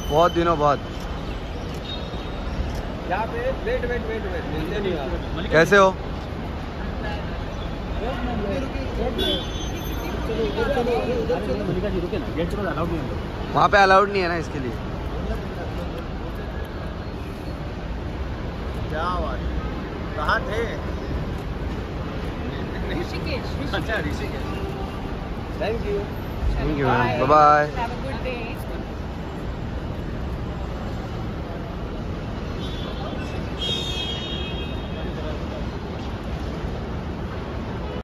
बहुत दिनों बाद। यहाँ पे वेट मिलते नहीं आप। कैसे हो? वहाँ पे अलाउड नहीं है ना इसके लिए। क्या बात, कहाँ थे? ऋषिकेश। अच्छा Rishikesh. Thank you. Thank you ma'am, bye bye. Have a good day.